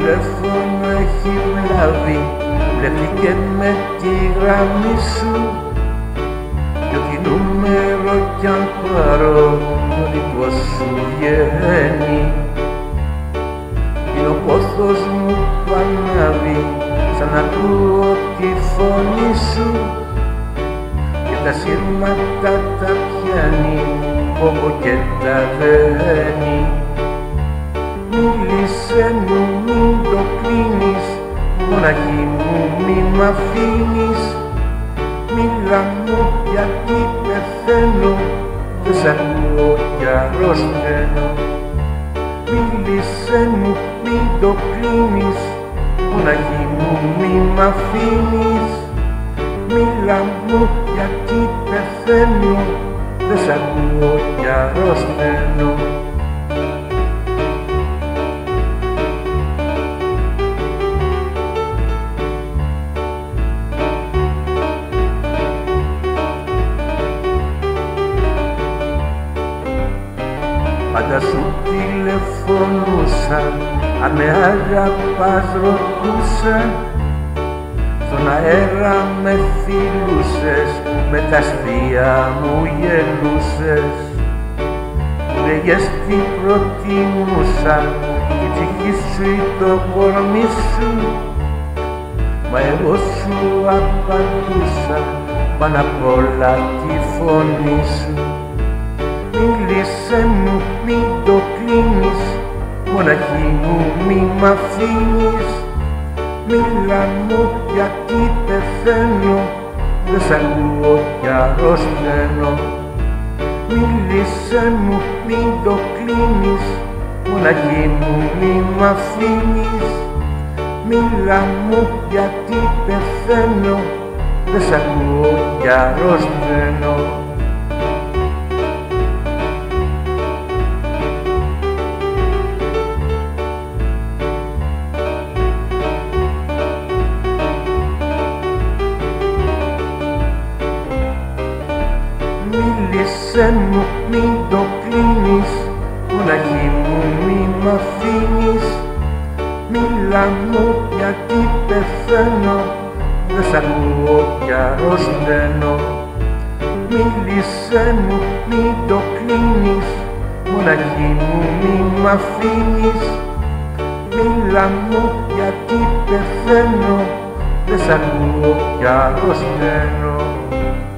τηλέφωνο έχει βλάβει, μπλεχτήκε με τη γραμμή σου κι ό,τι νούμερο κι αν πάρω το δικό σου βγαίνει. Είναι ο πόθος μου που ανάβει σαν να ακούω τη φωνή σου και τα σύρματα τα πιάνει όπου και τα δένει. Μίλησέ μου, μην το κλείνεις, μοναχή μου μη μ' αφήνεις. Μίλα μου γιατί πεθαίνω, δεν σ' ακούω κι αρρωσταίνω. Μίλησέ μου, μην το κλείνεις, μοναχή μου μη μ' αφήνεις. Μίλα μου γιατί πεθαίνω, δεν σ' ακούω κι αρρωσταίνω. Πάντα σου τηλεφωνούσα, αν με αγαπάς ρωτούσα. Στον αέρα με φιλούσες, με τα αστεία μου γελούσες. Λέγες τι προτιμούσα, η ψυχή σου ή το κορμί σου. Μα εγώ σου απαντούσα, πάνω απ' όλα τη φωνή σου. Μίλησέ μου, μην το κλείνεις, μοναχή μου μη μ' αφήνεις. Μίλα μου γιατί πεθαίνω, δεν σ' ακούω κι αρρωσταίνω. Μίλησέ μου, μην το κλείνεις, μοναχή μου μη μ' αφήνεις. Μίλα μου γιατί πεθαίνω, δεν σ' ακούω κι αρρωσταίνω. Μίλησέ μου, μην το κλείνεις, μοναχή μου μη μ' αφήνεις. Μίλα μου γιατί πεθαίνω, δεν σ' ακούω κι αρρωσταίνω. Μίλησέ μου, μην το κλείνεις, μοναχή μου μη μ' αφήνεις. Μίλα μου γιατί πεθαίνω, δεν σ' ακούω κι αρρωσταίνω.